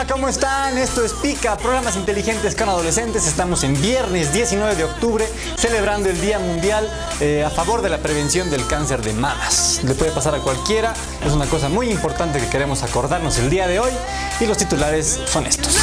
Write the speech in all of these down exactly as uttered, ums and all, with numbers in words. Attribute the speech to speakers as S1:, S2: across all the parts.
S1: Hola, ¿cómo están? Esto es Pica, programas inteligentes con adolescentes. Estamos en viernes diecinueve de octubre, celebrando el Día Mundial eh, a favor de la prevención del cáncer de mamas. Le puede pasar a cualquiera, es una cosa muy importante que queremos acordarnos el día de hoy. Y los titulares son estos.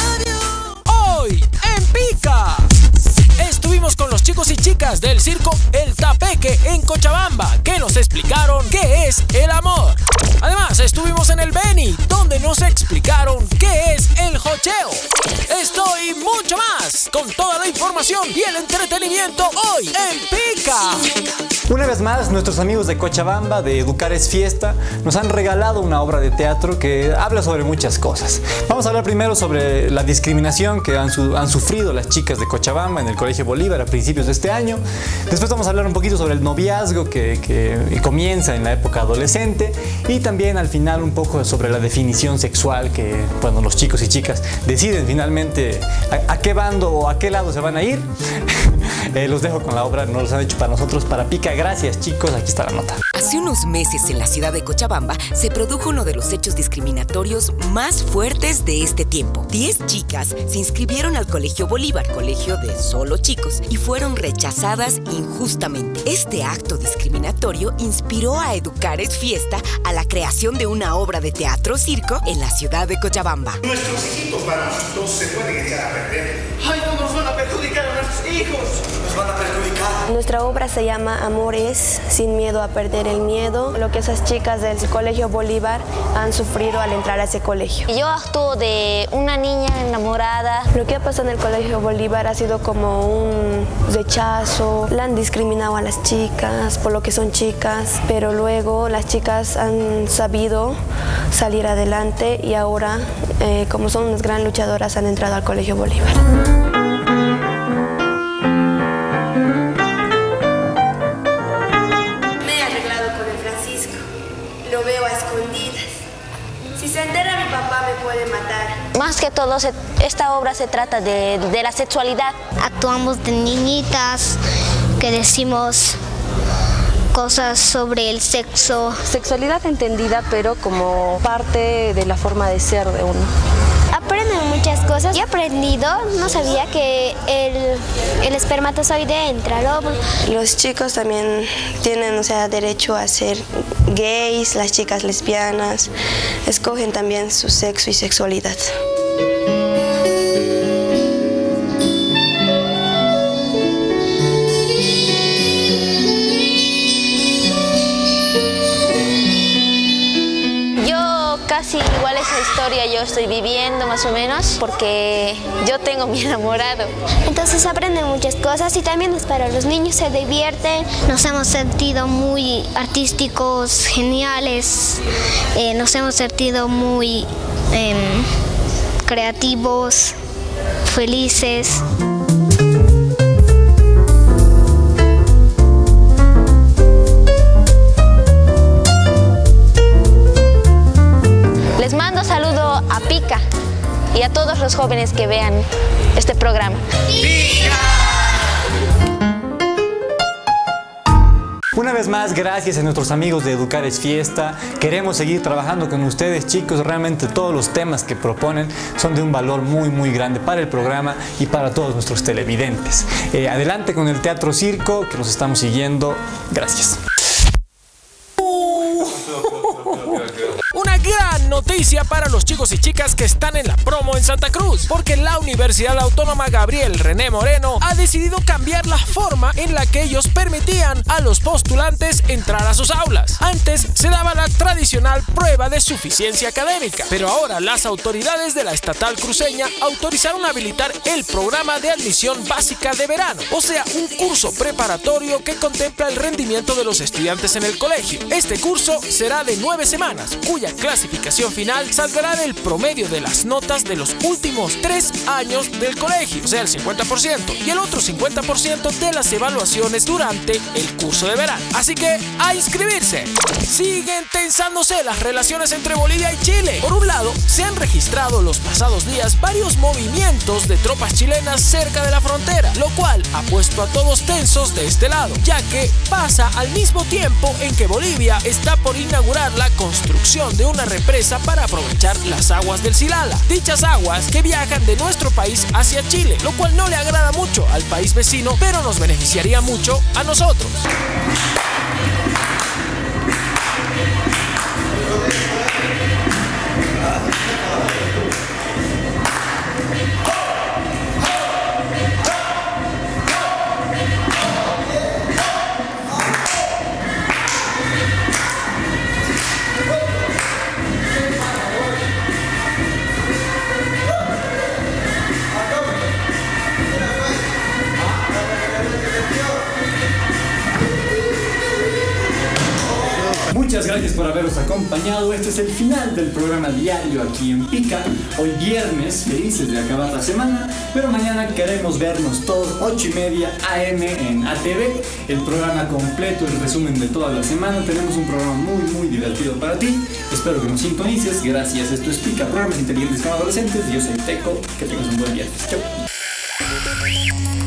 S2: Hoy en Pica estuvimos con los chicos y chicas del circo El Tapeque en Cochabamba, que nos explicaron qué es el amor. Además, estuvimos en el Beni, donde nos explicaron qué es el jocheo. Esto y mucho más, con toda la información y el entretenimiento hoy en Pica.
S1: Una vez más, nuestros amigos de Cochabamba, de Educar es Fiesta, nos han regalado una obra de teatro que habla sobre muchas cosas. Vamos a hablar primero sobre la discriminación que han, su han sufrido las chicas de Cochabamba en el Colegio Bolívar a principios de este año. Después vamos a hablar un poquito sobre el noviazgo que, que comienza en la época adolescente. Y también al final un poco sobre la definición sexual que, bueno, los chicos y chicas deciden finalmente a, a qué bando o a qué lado se van a ir. Eh, los dejo con la obra, nos los han hecho para nosotros, para Pica. Gracias, chicos, aquí está la nota.
S3: Hace unos meses en la ciudad de Cochabamba se produjo uno de los hechos discriminatorios más fuertes de este tiempo. Diez chicas se inscribieron al Colegio Bolívar, colegio de solo chicos, y fueron rechazadas injustamente. Este acto discriminatorio inspiró a Educar es Fiesta a la creación de una obra de teatro-circo en la ciudad de Cochabamba.
S4: Nuestros hijitos varoncitos se pueden echar a perder.
S5: ¡Ay, no nos van a perjudicar a nuestros hijos!
S4: Nos van a perjudicar.
S6: Nuestra obra se llama Amores sin miedo a perder el miedo, lo que esas chicas del Colegio Bolívar han sufrido al entrar a ese colegio.
S7: Yo actúo de una niña enamorada.
S6: Lo que ha pasado en el Colegio Bolívar ha sido como un rechazo, la han discriminado a las chicas por lo que son chicas, pero luego las chicas han sabido salir adelante y ahora, eh, como son unas gran luchadoras, han entrado al Colegio Bolívar.
S8: Lo veo a escondidas. Si se entera mi papá me puede matar.
S7: Más que todo, se, esta obra se trata de, de la sexualidad.
S9: Actuamos de niñitas que decimos cosas sobre el sexo.
S10: Sexualidad entendida, pero como parte de la forma de ser de uno.
S9: Aprenden muchas cosas. Yo he aprendido, no sabía que el, el espermatozoide entra al óvulo.
S6: Los chicos también tienen, o sea, derecho a ser gays, las chicas lesbianas, escogen también su sexo y sexualidad.
S7: Casi igual esa historia yo estoy viviendo más o menos porque yo tengo mi enamorado.
S9: Entonces aprenden muchas cosas y también es para los niños, se divierten. Nos hemos sentido muy artísticos, geniales, eh, nos hemos sentido muy eh, creativos, felices.
S7: Les mando saludo a Pica y a todos los jóvenes que vean este programa.
S4: ¡Pica!
S1: Una vez más, gracias a nuestros amigos de Educar es Fiesta. Queremos seguir trabajando con ustedes, chicos. Realmente todos los temas que proponen son de un valor muy, muy grande para el programa y para todos nuestros televidentes. Eh, adelante con el Teatro Circo, que nos estamos siguiendo. Gracias.
S2: Una gran noticia para los chicos y chicas que están en la promo en Santa Cruz, porque la Universidad Autónoma Gabriel René Moreno ha decidido cambiar la forma en la que ellos permitían a los postulantes entrar a sus aulas. Antes se daba la tradicional prueba de suficiencia académica, pero ahora las autoridades de la estatal cruceña autorizaron habilitar el programa de admisión básica de verano, o sea, un curso preparatorio que contempla el rendimiento de los estudiantes en el colegio. Este curso será de nueve semanas, cuya clasificación final saldrá del promedio de las notas de los últimos tres años del colegio, o sea, el cincuenta por ciento, y el otro cincuenta por ciento de las evaluaciones durante el curso de verano. Así que, ¡a inscribirse! Siguen tensándose las relaciones entre Bolivia y Chile. Por un lado, se han registrado los pasados días varios movimientos de tropas chilenas cerca de la frontera, lo cual ha puesto a todos tensos de este lado, ya que pasa al mismo tiempo en que Bolivia está por inaugurar la construcción de una represa para aprovechar las aguas del Silala. Dichas aguas que viajan de nuestro país hacia Chile, lo cual no le agrada mucho al país vecino, pero nos beneficiaría mucho a nosotros.
S1: Muchas gracias por habernos acompañado. Este es el final del programa diario aquí en Pica. Hoy viernes, felices de acabar la semana, pero mañana queremos vernos todos, ocho y media A M en A T V. El programa completo, el resumen de toda la semana. Tenemos un programa muy, muy divertido para ti. Espero que nos sintonices. Gracias. Esto es Pica, programas inteligentes con adolescentes. Yo soy Teco. Que tengas un buen viernes. Chau.